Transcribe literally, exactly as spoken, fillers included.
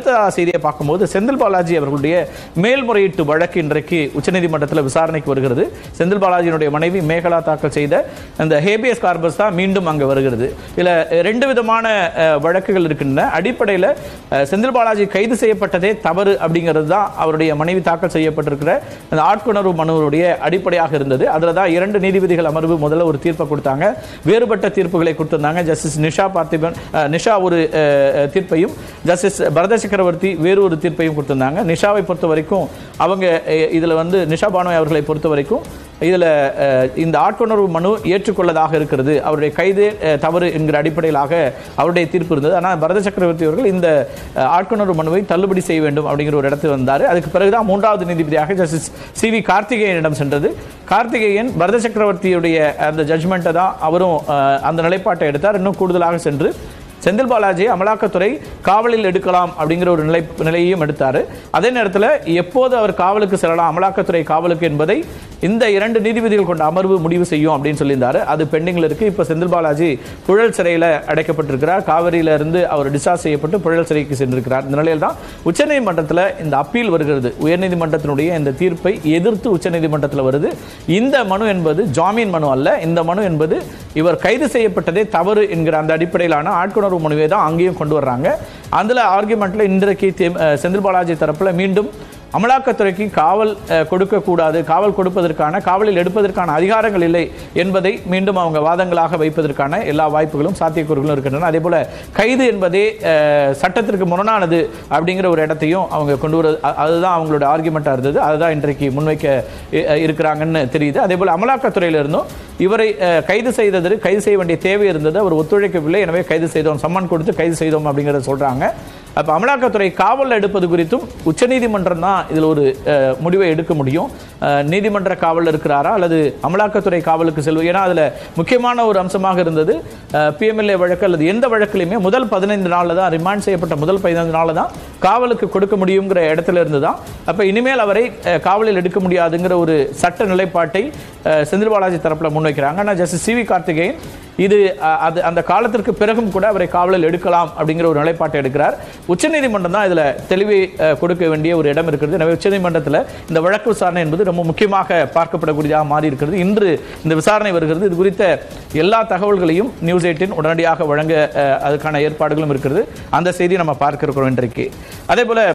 அடுத்த செய்தியை பார்க்கும்போது செந்தில் பாலாஜி அவர்களுடைய மேல்முறையீட்டு வழக்கு இன்றைக்கு உச்சநீதிமன்றத்தில் விசாரணைக்கு வருகிறது. செந்தில் பாலாஜியினுடைய மனைவி மேகலா தாக்கல் செய்த அந்த ஹேபியஸ் கார்பஸ் தான் மீண்டும் அங்கே வருகிறது. இதில் ரெண்டு விதமான வழக்குகள் இருக்கின்றன. அடிப்படையில் செந்தில் பாலாஜி கைது செய்யப்பட்டதே தவறு அப்படிங்கிறது தான் அவருடைய மனைவி தாக்கல் செய்யப்பட்டிருக்கிற அந்த ஆட்கொணர்வு மனுவுடைய அடிப்படையாக இருந்தது. அதில் தான் இரண்டு நீதிபதிகள் அமர்வு முதல்ல ஒரு தீர்ப்பை கொடுத்தாங்க, வேறுபட்ட தீர்ப்புகளை கொடுத்திருந்தாங்க. ஜஸ்டிஸ் நிஷா பார்த்திபன் நிஷா ஒரு தீர்ப்பையும், ஜஸ்டிஸ் பரத சக்கரவர்த்தி வேறு ஒரு தீர்ப்பையும் கொடுத்திருந்தாங்க. நிஷாவை பொறுத்த வரைக்கும் அவங்க இதில் வந்து நிஷா பானோய் அவர்களை பொறுத்த வரைக்கும் இதில் இந்த ஆட்கொணர்வு மனு ஏற்றுக்கொள்ளதாக இருக்கிறது, அவருடைய கைது தவறு என்கிற அடிப்படையிலாக அவருடைய தீர்ப்பு இருந்தது. ஆனால் பரத சக்கரவர்த்தி அவர்கள் இந்த ஆட்கொணர்வு மனுவை தள்ளுபடி செய்ய வேண்டும் அப்படிங்கிற ஒரு இடத்தில் வந்தார். அதுக்கு பிறகுதான் மூன்றாவது நீதிபதியாக ஜஸ்டிஸ் சி வி கார்த்திகேயனிடம் சென்றது. கார்த்திகேயன் பரத சக்கரவர்த்தியுடைய அந்த ஜட்ஜ்மெண்ட்டை தான் அவரும் அந்த நிலைப்பாட்டை எடுத்தார். இன்னும் கூடுதலாக சென்று செந்தில் பாலாஜி அமலாக்கத்துறை காவலில் எடுக்கலாம் அப்படிங்கிற ஒரு நிலை நிலையையும் எடுத்தார். அதே நேரத்தில் எப்போது அவர் காவலுக்கு செல்லலாம், அமலாக்கத்துறை காவலுக்கு என்பதை இந்த இரண்டு நீதிபதிகள் கொண்ட அமர்வு முடிவு செய்யும் அப்படின்னு சொல்லியிருந்தார். அது பெண்டிங்கில் இருக்குது. இப்போ செந்தில் பாலாஜி புழல் சிறையில் அடைக்கப்பட்டிருக்கிறார். காவிரியிலிருந்து அவர் டிஸ்சார்ஜ் செய்யப்பட்டு புழல் சிறைக்கு சென்றிருக்கிறார். இந்த நிலையில் தான் உச்சநீதிமன்றத்தில் இந்த அப்பீல் வருகிறது. உயர்நீதிமன்றத்தினுடைய இந்த தீர்ப்பை எதிர்த்து உச்சநீதிமன்றத்தில் வருது. இந்த மனு என்பது ஜாமீன் மனு அல்ல. இந்த மனு என்பது இவர் கைது செய்யப்பட்டதே தவறு என்கிற அந்த அடிப்படையிலான ஆட்கொணர்வு மனுவை தான் அங்கேயும் கொண்டு வர்றாங்க. அதில் ஆர்குமெண்ட்ல இன்றைக்கு செந்தில் பாலாஜி தரப்பில் மீண்டும் அமலாக்கத்துறைக்கு காவல் கொடுக்கக்கூடாது, காவல் கொடுப்பதற்கான காவலில் எடுப்பதற்கான அதிகாரங்கள் இல்லை என்பதை மீண்டும் அவங்க வாதங்களாக வைப்பதற்கான எல்லா வாய்ப்புகளும் சாத்தியக்கூறுகளும் இருக்கின்றன. அதே போல கைது என்பதே சட்டத்திற்கு முரணானது அப்படிங்கிற ஒரு இடத்தையும் அவங்க கொண்டு வர, அதுதான் அவங்களோட ஆர்குமெண்ட்டாக இருந்தது. அதுதான் இன்றைக்கு முன்வைக்க இருக்கிறாங்கன்னு தெரியுது. அதே போல் அமலாக்கத்துறையிலிருந்தும் இவரை கைது செய்தது கைது செய்ய வேண்டிய தேவை இருந்தது, அவர் ஒத்துழைக்கவில்லை, எனவே கைது செய்தோம், சம்மன் கொடுத்து கைது செய்தோம் அப்படிங்கிறத சொல்றாங்க. அப்போ அமலாக்கத்துறை காவலில் எடுப்பது குறித்தும் உச்சநீதிமன்றம் தான் இதில் ஒரு முடிவை எடுக்க முடியும். நீதிமன்ற காவலில் இருக்கிறாரா அல்லது அமலாக்கத்துறை காவலுக்கு செல்வது, ஏன்னா அதில் முக்கியமான ஒரு அம்சமாக இருந்தது பிஎம்எல்ஏ வழக்கு அல்லது எந்த வழக்கிலையுமே முதல் பதினைந்து நாளில் தான், ரிமாண்ட் செய்யப்பட்ட முதல் பதினைந்து நாளில் தான் காவலுக்கு கொடுக்க முடியுங்கிற இடத்துல இருந்து தான். அப்போ இனிமேல் அவரை காவலில் எடுக்க முடியாதுங்கிற ஒரு சட்ட நிலைப்பாட்டை செந்தில் பாலாஜி தரப்பில் முன்வைக்கிறாங்க. ஆனால் ஜஸ்டிஸ் சி வி கார்த்திகேயன் இது அது அந்த காலத்திற்கு பிறகும் கூட அவரை காவலில் எடுக்கலாம் அப்படிங்கிற ஒரு நிலைப்பாட்டை எடுக்கிறார். உச்சநீதிமன்றம் தான் இதில் தெளிவை கொடுக்க வேண்டிய ஒரு இடம் இருக்கிறது. எனவே உச்சநீதிமன்றத்தில் இந்த வழக்கு விசாரணை என்பது ரொம்ப முக்கியமாக பார்க்கப்படக்கூடியதாக மாறி இருக்கிறது. இன்று இந்த விசாரணை வருகிறது. இது குறித்த எல்லா தகவல்களையும் நியூஸ் எயிட்டின் உடனடியாக வழங்க அதுக்கான ஏற்பாடுகளும் இருக்கிறது. அந்த செய்தி நம்ம பார்க்க இருக்கிறோம் இன்றைக்கு. அதே போல